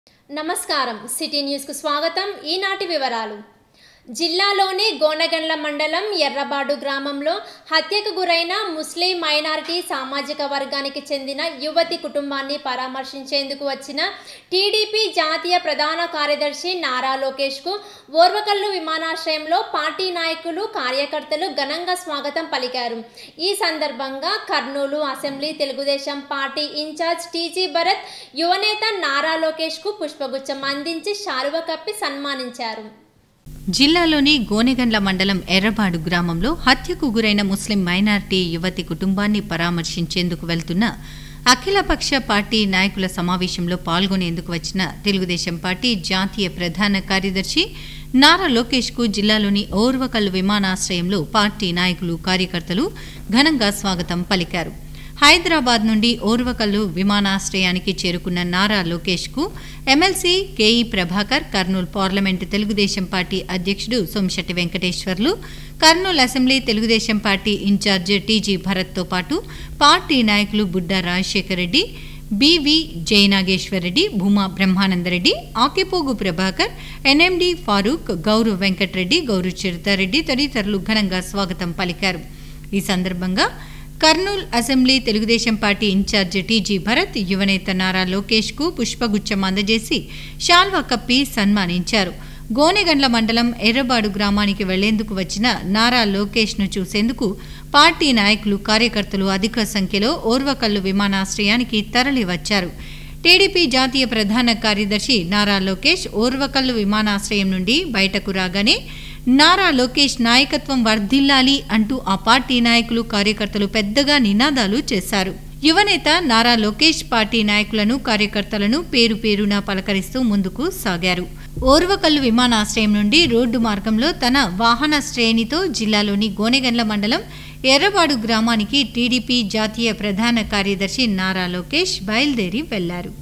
నమస్కారం city news కు స్వాగతం। ఈనాటి వివరాలు। జిల్లాలోని గోనెగండ్ల మండలం ఎర్రబాడు గ్రామంలో హత్యకు గురైన ముస్లిం మైనారిటీ సామాజిక వర్గానికి చెందిన యువతి కుటుంబాన్ని పరామర్శించేందుకు వచ్చిన టీడీపీ జాతీయ ప్రధాన కార్యదర్శి నారా లోకేష్ కు ఓర్వకల్లు విమానాశ్రయంలో పార్టీ నాయకులు కార్యకర్తలు ఘనంగా స్వాగతం పలికారు। ఈ సందర్భంగా Kurnool assembly Telugu Desam party incharge TG Bharat యువనేత నారా లోకేష్ కు పుష్పగుచ్చం అందించి శాలువ కప్పి సన్మానించారు। జిల్లాలోని గోనెగండ్ల మండలం ఎర్రబాడు గ్రామంలో హత్యకు గురైన ముస్లిం మైనారిటీ యువతి కుటుంబాన్ని పరామర్శించేందుకు వెళ్తున్న అఖిలపక్ష పార్టీ నాయకుల సమావేశంలో పాల్గొనేందుకు వచ్చిన తెలుగుదేశం పార్టీ జాతీయ ప్రధాన కార్యదర్శి నారా లోకేష్ కు జిల్లాలోని ఓర్వకల్లు విమానాశ్రయంలో పార్టీ నాయకులు కార్యకర్తలు ఘనంగా స్వాగతం పలికారు। హైదరాబాద్ నుండి ఓర్వకల్లు విమానాశ్రయానికి చేరుకున్న నారా లోకేష్ కు MLC KE Prabhakar, Kurnool parliament Telugu Desam party అధ్యక్షుడు Somisetti Venkateswarlu, Kurnool assembly Telugu Desam party incharge TG Bharat తో పాటు పార్టీ నాయకులు బుడ్డా రాజశేఖర్ రెడ్డి, బివి జయనాగేశ్వర్ రెడ్డి, భూమా బ్రహ్మానందరెడ్డి, ఆకిపోగు ప్రభాకర్, ఎన్ఎండి ఫారూక్, గౌరు వెంకటరెడ్డి, గౌరు చిరుతారెడ్డి తదితరులు ఘనంగా స్వాగతం పలికారు। ఈ సందర్భంగా Kurnool assembly Telugu Desam party incharge TG Bharat యువనేత నారా లోకేష్ కు పుష్పగుచ్చం అందజేసి శాల్వా కప్పి సన్మానించారు। గోనెగండ్ల మండలం ఎర్రబాడు గ్రామానికి వెళ్లేందుకు వచ్చిన నారా లోకేష్ ను చూసేందుకు పార్టీ నాయకులు కార్యకర్తలు అధిక సంఖ్యలో ఓర్వకల్లు విమానాశ్రయానికి తరలివచ్చారు। టీడీపీ జాతీయ ప్రధాన కార్యదర్శి నారా లోకేష్ ఓర్వకల్లు విమానాశ్రయం నుండి బయటకు రాగానే నారా లోకేష్ నాయకత్వం వర్ధిల్లాలి అంటూ ఆ పార్టీ నాయకులు కార్యకర్తలు పెద్దగా నినాదాలు చేశారు। యువనేత నారా లోకేష్ పార్టీ నాయకులను కార్యకర్తలను పేరు పేరున పలకరిస్తూ ముందుకు సాగారు। ఓర్వకల్లు విమానాశ్రయం నుండి రోడ్డు మార్గంలో తన వాహన శ్రేణితో జిల్లాలోని గోనెగండ్ల మండలం ఎర్రబాడు గ్రామానికి టీడీపీ జాతీయ ప్రధాన కార్యదర్శి నారా లోకేష్ బయలుదేరి వెళ్లారు।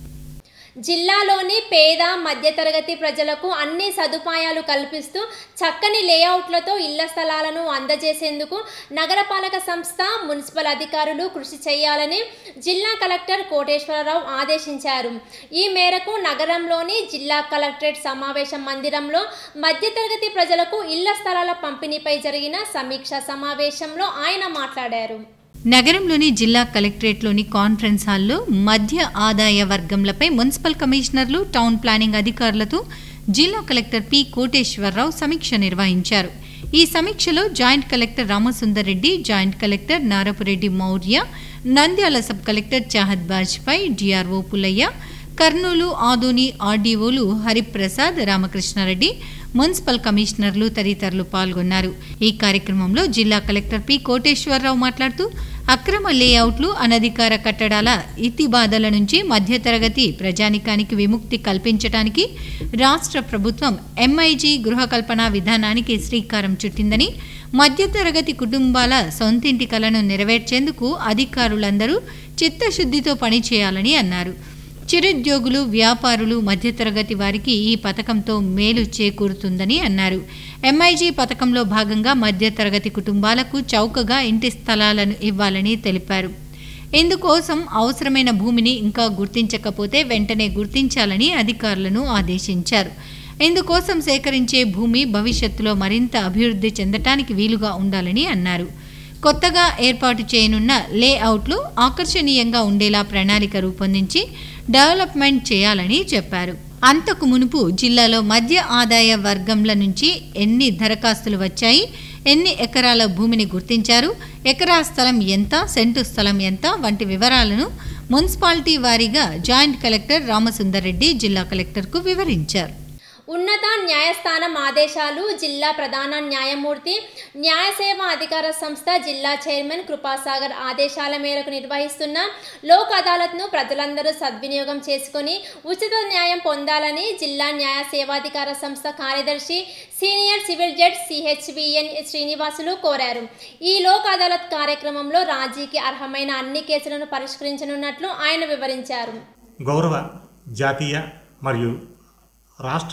జిల్లాలోని పేద మధ్యతరగతి ప్రజలకు అన్ని సదుపాయాలు కల్పిస్తూ చక్కని లేఅవుట్లతో ఇళ్ల స్థలాలను అందజేసేందుకు నగరపాలక సంస్థ, మున్సిపల్ అధికారులు కృషి చేయాలని జిల్లా కలెక్టర్ కోటేశ్వరరావు ఆదేశించారు। ఈ మేరకు నగరంలోని జిల్లా కలెక్టరేట్ సమావేశ మందిరంలో మధ్యతరగతి ప్రజలకు ఇళ్ల స్థలాల పంపిణీపై జరిగిన సమీక్షా సమావేశంలో ఆయన మాట్లాడారు। నగరంలోని జిల్లా కలెక్టరేట్లోని కాన్ఫరెన్స్ హాల్లో మధ్య ఆదాయ వర్గంలపై మున్సిపల్ కమిషనర్లు, టౌన్ ప్లానింగ్ అధికారులతో జిల్లా కలెక్టర్ పి కోటేశ్వరరావు సమీక్ష నిర్వహించారు। ఈ సమీక్షలో joint collector Ramasundar Reddy, joint collector Narapureddy Maurya, Nandyal sub collector Chahat Bajpai, DRO Pullaiah, Kurnool Adoni ఆర్డీఓలు హరిప్రసాద్, రామకృష్ణారెడ్డి, మున్సిపల్ కమిషనర్లు తదితరులు పాల్గొన్నారు। ఈ కార్యక్రమంలో జిల్లా కలెక్టర్ పి కోటేశ్వరరావు మాట్లాడుతూ అక్రమ లేఅవుట్లు, అనధికార కట్టడాల ఇతిబాధల నుంచి మధ్యతరగతి ప్రజానికానికి విముక్తి కల్పించడానికి రాష్ట్ర ప్రభుత్వం ఎంఐజీ గృహకల్పన విధానానికి శ్రీకారం చుట్టిందని, మధ్యతరగతి కుటుంబాల సొంతింటి కలను నెరవేర్చేందుకు అధికారులందరూ చిత్తశుద్ధితో పనిచేయాలని అన్నారు। చిరుద్యోగులు, వ్యాపారులు, మధ్యతరగతి వారికి ఈ పథకంతో మేలు చేకూరుతుందని అన్నారు। ఎంఐజీ పథకంలో భాగంగా మధ్యతరగతి కుటుంబాలకు చౌకగా ఇంటి స్థలాలను ఇవ్వాలని తెలిపారు। ఇందుకోసం అవసరమైన భూమిని ఇంకా గుర్తించకపోతే వెంటనే గుర్తించాలని అధికారులను ఆదేశించారు। ఇందుకోసం సేకరించే భూమి భవిష్యత్తులో మరింత అభివృద్ధి చెందటానికి వీలుగా ఉండాలని అన్నారు। కొత్తగా ఏర్పాటు చేయనున్న లేఅవుట్లు ఆకర్షణీయంగా ఉండేలా ప్రణాళిక రూపొందించి డెవలప్మెంట్ చేయాలని చెప్పారు। అంతకు మునుపు జిల్లాలో మధ్య ఆదాయ వర్గంల నుంచి ఎన్ని దరఖాస్తులు వచ్చాయి, ఎన్ని ఎకరాల భూమిని గుర్తించారు, ఎకరా స్థలం ఎంత, సెంటు స్థలం ఎంత వంటి వివరాలను మున్సిపాలిటీ వారీగా జాయింట్ కలెక్టర్ రామసుందర్ రెడ్డి జిల్లా కలెక్టర్కు వివరించారు। ఉన్నత న్యాయస్థానం ఆదేశాలు జిల్లా ప్రధాన న్యాయమూర్తి, న్యాయ సేవా అధికార సంస్థ జిల్లా చైర్మన్ కృపాసాగర్ ఆదేశాల మేరకు నిర్వహిస్తున్న లోక్ అదాలత్ను ప్రజలందరూ సద్వినియోగం చేసుకుని ఉచిత న్యాయం పొందాలని జిల్లా న్యాయ సేవాధికార సంస్థ కార్యదర్శి senior civil judge CHVN Srinivasulu కోరారు। ఈ లోక్ అదాలత్ కార్యక్రమంలో రాజీకి అర్హమైన అన్ని కేసులను పరిష్కరించనున్నట్లు ఆయన వివరించారు। గౌరవ జాతీయ మరియు రాష్ట్ర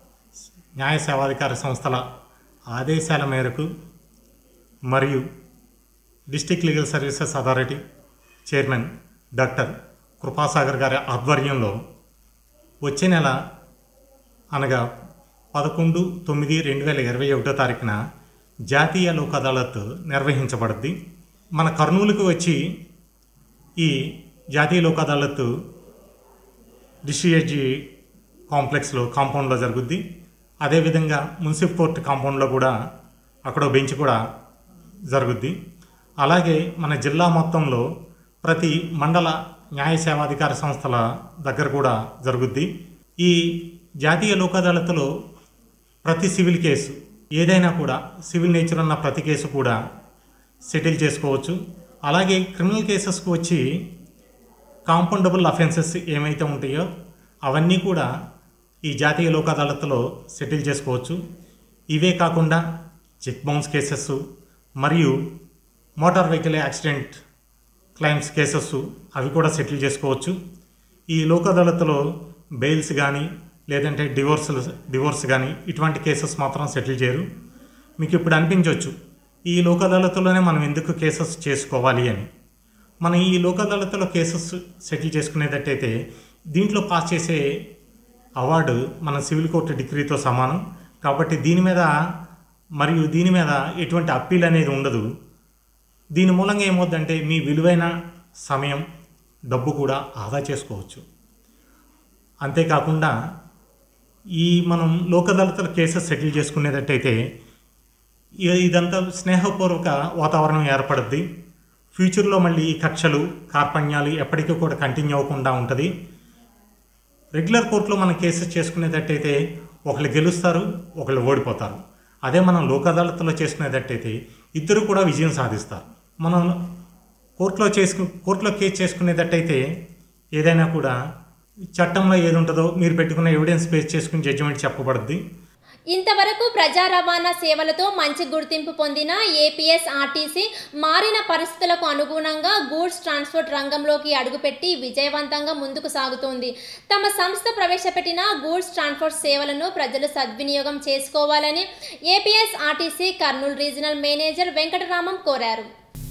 న్యాయ సేవాధికార సంస్థల ఆదేశాల మేరకు మరియు district legal services authority chairman doctor Kripasagar గారి ఆధ్వర్యంలో వచ్చే నెల అనగా 11/9/2021 జాతీయ లోక్ అదాలత్ నిర్వహించబడుద్ది. మన కర్నూలుకు వచ్చి ఈ జాతీయ లోక్ అదాలత్ డిస్ట్రిక్ట్ కాంప్లెక్స్లో కాంపౌండ్లో జరుగుద్ది. అదేవిధంగా మున్సిపల్ కోర్టు కాంపౌండ్లో కూడా అక్కడ బెంచ్ కూడా జరుగుద్ది. అలాగే మన జిల్లా మొత్తంలో ప్రతి మండల న్యాయ సేవాధికార సంస్థల దగ్గర కూడా జరుగుద్ది. ఈ జాతీయ లోక్ అదాలత్లో ప్రతి సివిల్ కేసు ఏదైనా కూడా సివిల్ నేచర్ ఉన్న ప్రతి కేసు కూడా సెటిల్ చేసుకోవచ్చు. అలాగే క్రిమినల్ కేసెస్కు వచ్చి కాంపౌండబుల్ అఫెన్సెస్ ఏమైతే ఉంటాయో అవన్నీ కూడా ఈ జాతీయ లోక్ అదాలత్లో సెటిల్ చేసుకోవచ్చు. ఇవే కాకుండా చెక్ బౌన్స్ కేసెస్ మరియు motor vehicle accident claims cases అవి కూడా సెటిల్ చేసుకోవచ్చు. ఈ లోక్ అదాలత్లో బెయిల్స్ కానీ లేదంటే డివోర్స్ కానీ ఇటువంటి కేసెస్ మాత్రం సెటిల్ చేయరు. మీకు ఇప్పుడు అనిపించవచ్చు ఈ లోక్ అదాలత్లోనే మనం ఎందుకు కేసెస్ చేసుకోవాలి అని. మనం ఈ లోక్ అదాలత్లో కేసెస్ సెటిల్ చేసుకునేటట్టయితే దీంట్లో పాస్ చేసే అవార్డు మన సివిల్ కోర్టు డిగ్రీతో సమానం. కాబట్టి దీని మీద ఎటువంటి అప్పీల్ అనేది ఉండదు. దీని మూలంగా ఏమవుద్దంటే మీ విలువైన సమయం, డబ్బు కూడా ఆదా చేసుకోవచ్చు. అంతేకాకుండా మనం లోక్ అదాలత్లో కేసెస్ సెటిల్ చేసుకునేటట్టయితే ఇదంతా స్నేహపూర్వక వాతావరణం ఏర్పడుద్ది. ఫ్యూచర్లో మళ్ళీ ఈ కక్షలు కార్పణ్యాలు ఎప్పటికీ కూడా కంటిన్యూ అవ్వకుండా ఉంటుంది. రెగ్యులర్ కోర్టులో మనం కేసెస్ చేసుకునేటట్టయితే ఒకళ్ళు గెలుస్తారు, ఒకళ్ళు ఓడిపోతారు. అదే మనం లోక్ అదాలత్లో చేసుకునేటట్టయితే ఇద్దరు కూడా విజయం సాధిస్తారు. మనం కోర్టులో కేసు చేసుకునేటట్టయితే ఏదైనా కూడా చట్టంలో ఏది ఉంటుందో మీరు పెట్టుకున్న ఎవిడెన్స్ బేస్ చేసుకుని జడ్జిమెంట్ చెప్పబడుద్ది. ఇంతవరకు ప్రజా రవాణా సేవలతో మంచి గుర్తింపు పొందిన ఏపీఎస్ఆర్టీసీ మారిన పరిస్థితులకు అనుగుణంగా గూడ్స్ ట్రాన్స్పోర్ట్ రంగంలోకి అడుగుపెట్టి విజయవంతంగా ముందుకు సాగుతోంది. తమ సంస్థ ప్రవేశపెట్టిన గూడ్స్ ట్రాన్స్పోర్ట్ సేవలను ప్రజలు సద్వినియోగం చేసుకోవాలని APSRTC Kurnool regional manager Venkataramam కోరారు.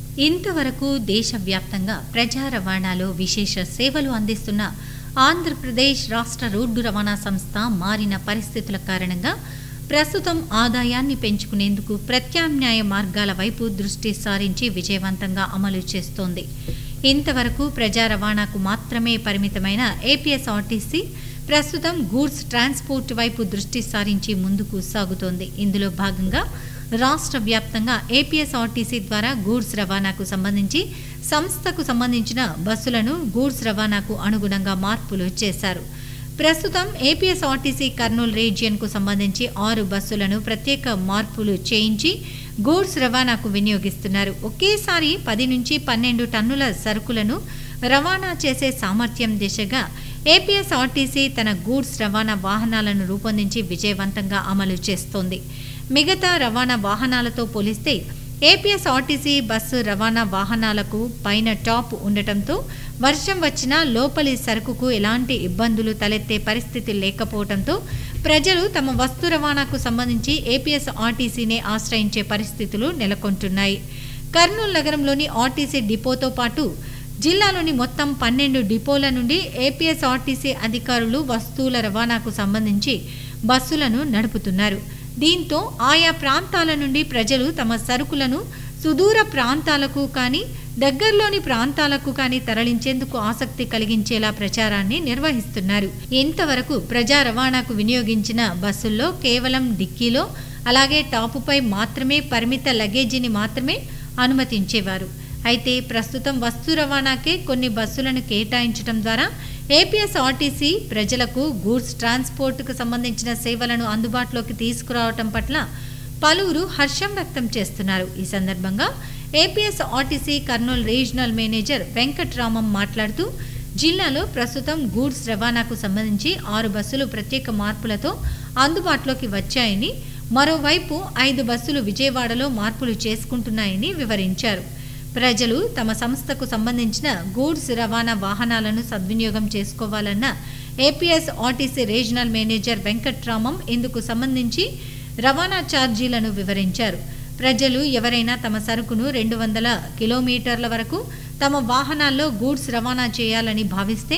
ఇంతవరకు దేశవ్యాప్తంగా ప్రజా రవాణాలో విశేష సేవలు అందిస్తున్న ఆంధ్రప్రదేశ్ రాష్ట్ర రోడ్డు రవాణా సంస్థ మారిన పరిస్థితుల కారణంగా ప్రస్తుతం ఆదాయాన్ని పెంచుకునేందుకు ప్రత్యామ్నాయ మార్గాల వైపు దృష్టి సారించి విజయవంతంగా అమలు చేస్తోంది. ఇంతవరకు ప్రజా రవాణాకు మాత్రమే పరిమితమైన ఏపీఎస్ఆర్టీసీ ప్రస్తుతం గూడ్స్ ట్రాన్స్పోర్ట్ వైపు దృష్టి సారించి ముందుకు సాగుతోంది. ఇందులో భాగంగా రాష్ట్ర వ్యాప్తంగా ఏపీఎస్ఆర్టీసీ ద్వారా గూడ్స్ రవాణాకు సంబంధించి సంస్థకు సంబంధించిన బస్సులను గూడ్స్ రవాణాకు అనుగుణంగా మార్పులు చేశారు. ప్రస్తుతం ఏపీఎస్ఆర్టీసీ కర్నూలు రీజియన్కు సంబంధించి 6 బస్సులను ప్రత్యేక మార్పులు చేయించి గూడ్స్ రవాణాకు వినియోగిస్తున్నారు. ఒకేసారి 10 నుంచి 12 టన్నుల సరుకులను రవాణా చేసే సామర్థ్యం దిశగా ఏపీఎస్ఆర్టీసీ తన గూడ్స్ రవాణా వాహనాలను రూపొందించి విజయవంతంగా అమలు చేస్తోంది. మిగతా రవాణా వాహనాలతో పోలిస్తే ఏపీఎస్ఆర్టీసీ బస్సు రవాణా వాహనాలకు పైన టాప్ ఉండటంతో వర్షం వచ్చినా లోపలి సరుకుకు ఎలాంటి ఇబ్బందులు తలెత్తే పరిస్థితి లేకపోవడంతో ప్రజలు తమ వస్తు రవాణాకు సంబంధించి ఏపీఎస్ఆర్టీసీనే ఆశ్రయించే పరిస్థితులు నెలకొంటున్నాయి. కర్నూలు నగరంలోని ఆర్టీసీ డిపోతో పాటు జిల్లాలోని మొత్తం 12 డిపోల నుండి ఏపీఎస్ఆర్టీసీ అధికారులు వస్తువుల రవాణాకు సంబంధించి బస్సులను నడుపుతున్నారు. దీంతో ఆయా ప్రాంతాల నుండి ప్రజలు తమ సరుకులను సుదూర ప్రాంతాలకు కానీ దగ్గరలోని ప్రాంతాలకు కానీ తరలించేందుకు ఆసక్తి కలిగించేలా ప్రచారాన్ని నిర్వహిస్తున్నారు. ఇంతవరకు ప్రజా రవాణాకు వినియోగించిన బస్సుల్లో కేవలం డిక్కీలో అలాగే టాపుపై మాత్రమే పరిమిత లగేజీని మాత్రమే అనుమతించేవారు. అయితే ప్రస్తుతం వస్తు రవాణాకే కొన్ని బస్సులను కేటాయించడం ద్వారా ఏపీఎస్ఆర్టీసీ ప్రజలకు గూడ్స్ ట్రాన్స్పోర్ట్కు సంబంధించిన సేవలను అందుబాటులోకి తీసుకురావటం పట్ల పలువురు హర్షం వ్యక్తం చేస్తున్నారు. ఈ సందర్భంగా APSRTC Kurnool regional manager Venkataramam మాట్లాడుతూ జిల్లాలో ప్రస్తుతం గూడ్స్ రవాణాకు సంబంధించి 6 బస్సులు ప్రత్యేక మార్పులతో అందుబాటులోకి వచ్చాయని, మరోవైపు 5 బస్సులు విజయవాడలో మార్పులు చేసుకుంటున్నాయని వివరించారు. ప్రజలు తమ సంస్థకు సంబంధించిన గూడ్స్ రవాణా వాహనాలను సద్వినియోగం చేసుకోవాలన్న ఏపీఎస్ఆర్టీసీ రీజనల్ మేనేజర్ వెంకట్రామం ఇందుకు సంబంధించి రవాణా ఛార్జీలను వివరించారు. ప్రజలు ఎవరైనా తమ సరుకును 200 కిలోమీటర్ల వరకు తమ వాహనాల్లో గూడ్స్ రవాణా చేయాలని భావిస్తే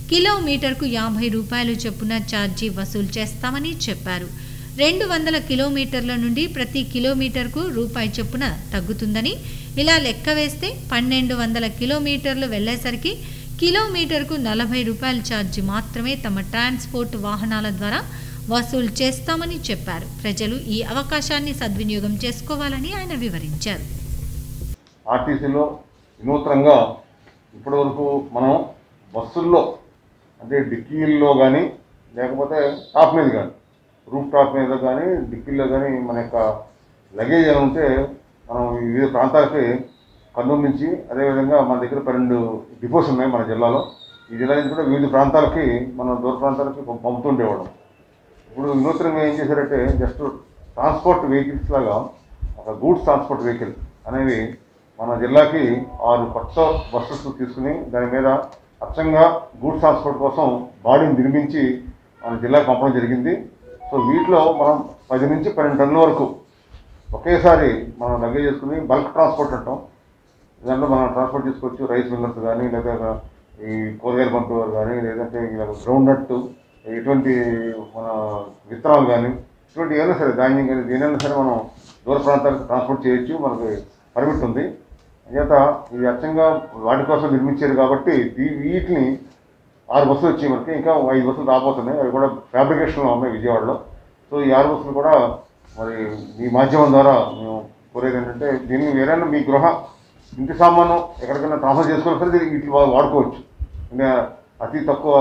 కిలోమీటర్కు 50 రూపాయలు చొప్పున ఛార్జీ వసూలు చేస్తామని చెప్పారు. 200 కిలోమీటర్ల నుండి ప్రతి కిలోమీటర్కు రూపాయి చొప్పున తగ్గుతుందని, ఇలా లెక్క వేస్తే 1200 కిలోమీటర్లు వెళ్లేసరికి కిలోమీటర్కు 40 రూపాయల ఛార్జీ మాత్రమే తమ ట్రాన్స్పోర్ట్ వాహనాల ద్వారా వసూలు చేస్తామని చెప్పారు. ప్రజలు ఈ అవకాశాన్ని సద్వినియోగం చేసుకోవాలని ఆయన వివరించారు. ఆర్టీసీలో వినూత్నంగా ఇప్పటివరకు మనం బస్సుల్లో అంటే డిక్కీల్లో కానీ లేకపోతే టాప్ మీద కానీ రూఫ్ టాప్ మీద కానీ డిక్కీల్లో కానీ మన యొక్క లగేజ్ అని ఉంటే మనం వివిధ ప్రాంతాలకి కర్నూలు నుంచి అదేవిధంగా మన దగ్గర 12 డిపోస్ ఉన్నాయి మన జిల్లాలో. ఈ జిల్లా నుంచి కూడా వివిధ ప్రాంతాలకి మనం దూర ప్రాంతాలకి పంపుతుండేవాళ్ళం. ఇప్పుడు వినూత్నంగా ఏం చేశారంటే జస్ట్ ట్రాన్స్పోర్ట్ వెహికల్స్ లాగా ఒక గూడ్స్ ట్రాన్స్పోర్ట్ వెహికల్ అనేవి మన జిల్లాకి 6 కొత్త బస్సెస్ తీసుకుని దాని మీద అచ్చంగా గూడ్స్ ట్రాన్స్పోర్ట్ కోసం బాడీని నిర్మించి మన జిల్లాకు పంపడం జరిగింది. సో వీటిలో మనం 10 నుంచి 12 టన్నుల వరకు ఒకేసారి మనం లగేజ్ చేసుకుని బల్క్ ట్రాన్స్పోర్ట్ అంటాం. దాంట్లో మనం ట్రాన్స్పోర్ట్ చేసుకోవచ్చు. రైస్ మిల్లర్స్ కానీ లేదా ఈ కూరగాయలు పంపేవారు కానీ లేదంటే గ్రౌండ్ నట్ ఇటువంటి మన విత్తనాలు కానీ ఇటువంటి ఏదైనా సరే ధాన్యం కానీ దేనైనా సరే మనం దూర ప్రాంతాలకు ట్రాన్స్పోర్ట్ చేయొచ్చు. మనకి పర్మిట్ ఉంది. అంచేత ఇది అచ్చంగా వాటి కోసం నిర్మించారు కాబట్టి వీటిని 6 బస్సులు వచ్చి మనకి ఇంకా 5 బస్సులు రాబోతున్నాయి. అవి కూడా ఫ్యాబ్రికేషన్లో ఉన్నాయి విజయవాడలో. సో ఈ 6 బస్సులు కూడా మరి మీ మాధ్యమం ద్వారా మేము కోరేది ఏంటంటే దీన్ని వేరైనా మీ ఇంటి సామాను ఎక్కడికైనా ట్రాన్స్ఫర్ చేసుకోవాలి సరే వీటిని వాడుకోవచ్చు. అంటే అతి తక్కువ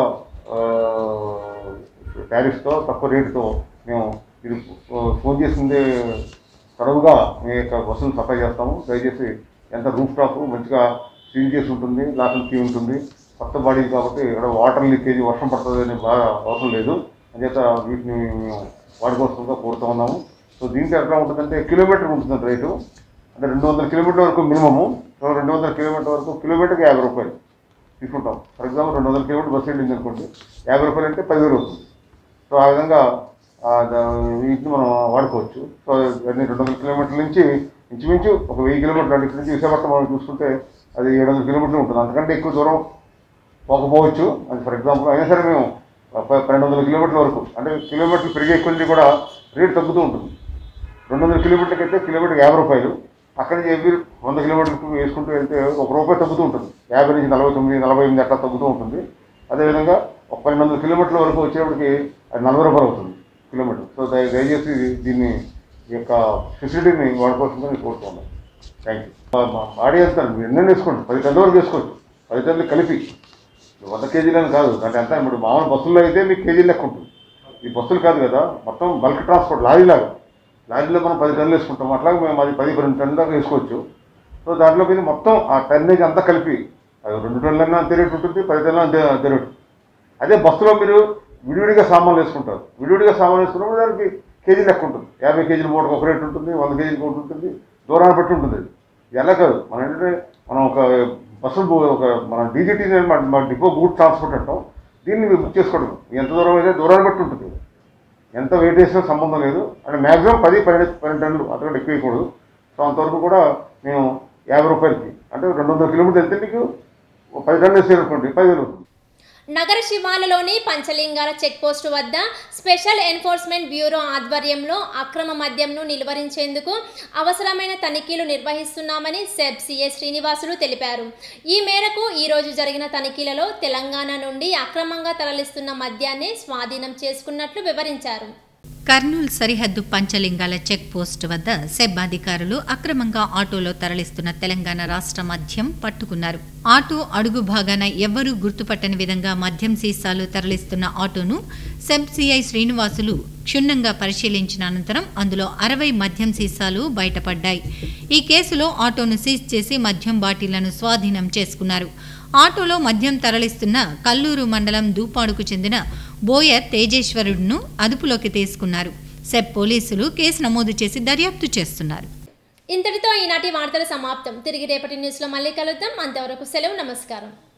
టారిఫ్తో తక్కువ రేటుతో మేము ఇది ఫోన్ చేసిందే తడవుగా మీ యొక్క బస్సులు సప్లై చేస్తాము. దయచేసి ఎంత రూఫ్ టాప్ మంచిగా క్లీన్ చేసి ఉంటుంది, లాకల్ కీ ఉంటుంది, కొత్త బాడీ కాబట్టి ఇక్కడ వాటర్ లీకేజ్ వర్షం పడుతుంది అని బాగా అవసరం లేదు. అంచేత వీటిని మేము వాడుకోవస్తుందిగా కోరుతూ ఉన్నాము. సో దీంట్లో ఎట్లా ఉంటుందంటే కిలోమీటర్ ఉంటుందండి రేటు. అంటే 200 కిలోమీటర్ల వరకు మినిమము. 200 కిలోమీటర్ల వరకు కిలోమీటర్కి 50 రూపాయలు తీసుకుంటాం. ఫర్ ఎగ్జాంపుల్ 200 కిలోమీటర్ బస్సు వెళ్ళింది అనుకోండి, 50 రూపాయలు అంటే 10,000 అవుతుంది. సో ఆ విధంగా వీటిని మనం వాడుకోవచ్చు. సో అన్ని 200 కిలోమీటర్ల నుంచి ఇంచుమించు ఒక 1000 కిలోమీటర్లు అంటే ఇక్కడ నుంచి విశాఖపట్నం మనం చూసుకుంటే అది 700 కిలోమీటర్లు ఉంటుంది. అంతకంటే ఎక్కువ దూరం పోకపోవచ్చు. అది ఫర్ ఎగ్జాంపుల్ అయినా సరే మేము 1200 కిలోమీటర్ల వరకు అంటే కిలోమీటర్లు పెరిగే కొద్ది కూడా రేటు తగ్గుతూ ఉంటుంది. 200 కిలోమీటర్లకి అయితే కిలోమీటర్కి 50 రూపాయలు. అక్కడి నుంచి ఎవ్రీ 100 కిలోమీటర్లకు వేసుకుంటూ వెళ్తే ₹1 తగ్గుతూ ఉంటుంది. 50 నుంచి 49, 48 అట్లా తగ్గుతూ ఉంటుంది. అదేవిధంగా ఒక 1200 కిలోమీటర్ల వరకు వచ్చేప్పటికి అది ₹40 అవుతుంది కిలోమీటర్. సో దయచేసి దీన్ని ఈ యొక్క ఫెసిలిటీని వాడుకోవాల్సిందని కోరుతున్నాను. Thank you. బాడీ అంటారు మీరు ఎన్నెన్ని వేసుకోండి, 10 టన్నుల వరకు వేసుకోవచ్చు. 10 టన్నులు కలిపి 100 కేజీలని కాదు. అంటే అంతా ఇప్పుడు మామూలు బస్సుల్లో అయితే మీకు కేజీలు లెక్క ఉంటుంది. ఈ బస్సులు కాదు కదా, మొత్తం బల్క్ ట్రాన్స్పోర్ట్ లారీలాగా. లారీలో మనం 10 టన్నులు వేసుకుంటాం. అట్లాగే మేము అది 10-12 టన్నుల దాకా వేసుకోవచ్చు. సో దాంట్లో మీద మొత్తం ఆ టన్నేజ్ అంతా కలిపి అది 2 టన్నులన్నా అంతే రేటు ఉంటుంది, 10 టన్నులు అంతే రేటు. అదే బస్సులో మీరు విడివిడిగా సామాన్లు వేసుకుంటారు. విడివిడిగా సామాన్లు వేసుకున్నప్పుడు దానికి కేజీ లెక్క ఉంటుంది. 50 కేజీల మూటకు ఒక రేటు ఉంటుంది, 100 కేజీలకు ఒకటి ఉంటుంది, దూరాన్ని బట్టి ఉంటుంది. అది ఎలా కాదు, మనం ఏంటంటే మనం ఒక బస్సులు ఒక మన డీజీటీ మన డిపో గూడ్ ట్రాన్స్పోర్ట్ అంటాం. దీన్ని బుక్ చేసుకోవడం ఎంత దూరం అయితే దూరాన్ని బట్టి ఉంటుంది. ఎంత వెయిట్ వేసినా సంబంధం లేదు. అంటే మ్యాక్సిమం 10-12 టన్నులు అంతకంటే ఎక్కువ వేయకూడదు. సో అంతవరకు కూడా మేము 50 రూపాయలకి అంటే 200 కిలోమీటర్లు వెళ్తే మీకు 10 టన్నులు వేసేయాలనుకోండి 10,000 అవుతుంది. నగర శివార్లలోని పంచలింగాల చెక్పోస్టు వద్ద స్పెషల్ ఎన్ఫోర్స్మెంట్ బ్యూరో ఆధ్వర్యంలో అక్రమ మద్యంను నిలువరించేందుకు అవసరమైన తనిఖీలు నిర్వహిస్తున్నామని సెబ్ సిఐ శ్రీనివాసులు తెలిపారు. ఈ మేరకు ఈరోజు జరిగిన తనిఖీలలో తెలంగాణ నుండి అక్రమంగా తరలిస్తున్న మద్యాన్ని స్వాధీనం చేసుకున్నట్లు వివరించారు. కర్నూలు సరిహద్దు పంచలింగాల చెక్ పోస్ట్ వద్ద సెబ్ అధికారులు అక్రమంగా ఆటోలో తరలిస్తున్న తెలంగాణ రాష్ట్ర మద్యం పట్టుకున్నారు. ఆటో అడుగు భాగాన ఎవ్వరూ గుర్తుపట్టని విధంగా మద్యం సీసాలు తరలిస్తున్న ఆటోను సెబ్ సిఐ శ్రీనివాసులు క్షుణ్ణంగా పరిశీలించిన అనంతరం అందులో 60 మద్యం సీసాలు బయటపడ్డాయి. ఈ కేసులో ఆటోను సీజ్ చేసి మద్యం బాటిళ్లను స్వాధీనం చేసుకున్నారు. ఆటోలో మద్యం తరలిస్తున్న కల్లూరు మండలం దూపాడుకు చెందిన బోయర్ తేజేశ్వరుడును అదుపులోకి తీసుకున్నారు. సెబ్ పోలీసులు కేసు నమోదు చేసి దర్యాప్తు చేస్తున్నారు. ఇంతటితో ఈనాటి వార్తలు సమాప్తం. తిరిగి రేపటి న్యూస్లో మళ్ళీ కలుద్దాం. అంతవరకు సెలవు. నమస్కారం.